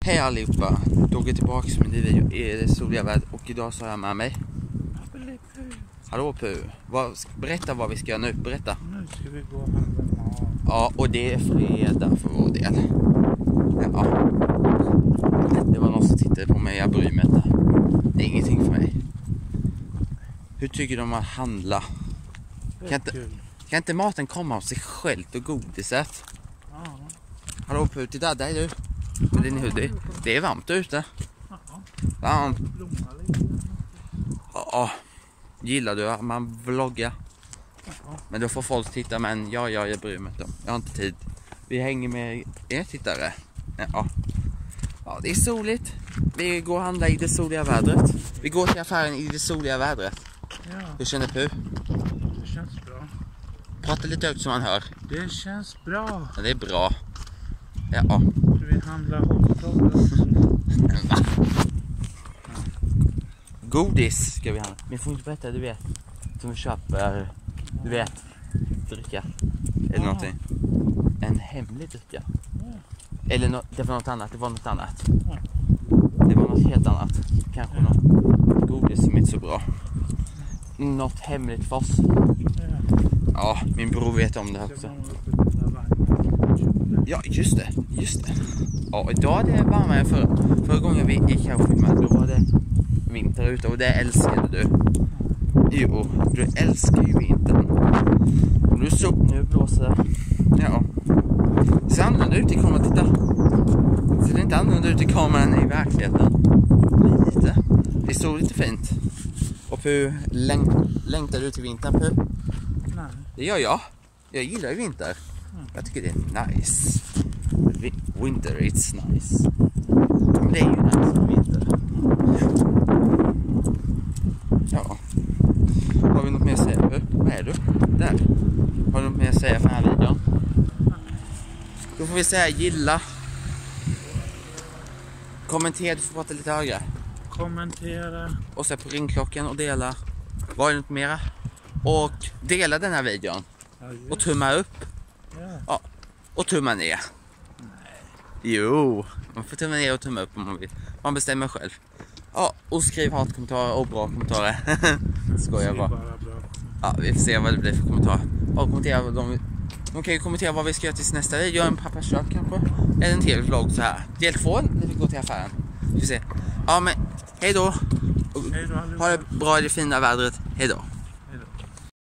Hej allihopa, då går jag tillbaka med en ny video i det soliga vädret och idag så har jag med mig Hallå Pu, berätta vad vi ska göra nu, berätta. Nu ska vi gå och handla mat. Ja, och det är fredag för vår del. Ja. Det var någon som tittade på mig, jag bryr mig inte. Det är ingenting för mig. Hur tycker de om att handla? Kan inte maten komma av sig själv och godiset? Ja. Hallå Pu, titta där är du. Med din hoodie. Det är varmt ute. Varmt. Ja. Gillar du att man vloggar? Men då får folk titta, men jag bryr mig inte om. Jag har inte tid. Vi hänger med er tittare. Ja, det är soligt. Vi går och handlar i det soliga vädret. Vi går till affären i det soliga vädret. Ja. Hur känner du? Det känns bra. Prata lite högt så man hör. Det känns bra. Ja, det är bra. Ja. Ska vi handla hotdog? Godis ska vi handla. Men får inte berätta, du vet. Som vi köper, du vet, dricka. Eller någonting. En hemlig dricka. Eller det var något annat, det var något annat. Det var något helt annat. Kanske något godis som inte är så bra. Något hemligt för oss. Ja, min bror vet om det också. Ja, just det. Ja, idag är det varmare förra gången vi gick här och filmade. Då var det vinter ute och det älskade du. Jo, du älskar ju vintern. Och nu så nu blåser. Ja. Det ser annorlunda ut i kameran, titta. Det ser inte annorlunda ut i kameran i verkligheten. Lite. Det såg lite fint. Och hur längtar du till vintern, Pu? Nej. Det gör jag. Jag gillar ju vinter. Jag tycker det är nice. Winter, it's nice. Men det är ju nice med vinter. Ja. Har vi något mer att säga? Vad är du? Där. Har du något mer att säga för den här videon? Då får vi säga gilla. Kommentera, du får prata lite högre. Kommentera. Och så på ringklockan och dela. Var det något mera? Och dela den här videon. Och tumma upp. Ja. Och tumma ner. Jo, man får tumma ner och tumma upp om man vill. Man bestämmer själv. Ja, och skriv hatkommentarer och bra kommentarer. Skojar bara. Ja, vi får se vad det blir för kommentarer. Och kommentera de kan ju kommentera vad vi ska göra till nästa video. En pappas kök kanske. Eller en till vlogg så här. Del 2 när vi går till affären. Vi får se. Ja, men hej då. Ha det bra i det fina vädret. Hej då.